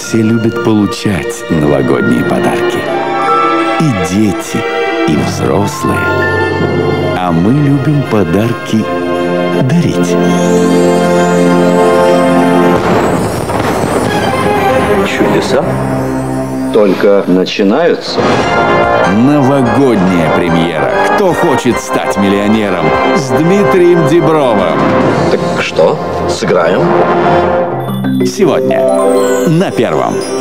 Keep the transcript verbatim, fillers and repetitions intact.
Все любят получать новогодние подарки. И дети, и взрослые. А мы любим подарки дарить. Чудеса только начинаются. Новогодняя премьера «Кто хочет стать миллионером» с Дмитрием Дибровым. Так что, сыграем? Сегодня на Первом.